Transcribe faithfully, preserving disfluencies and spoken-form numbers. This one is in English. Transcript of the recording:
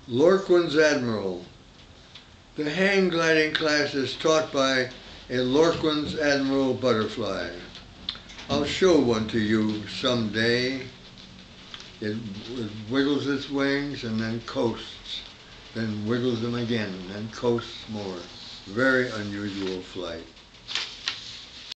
Lorquin's Admiral. The hang gliding class is taught by a Lorquin's Admiral butterfly. I'll show one to you someday. It, it wiggles its wings and then coasts, then wiggles them again and coasts more. Very unusual flight.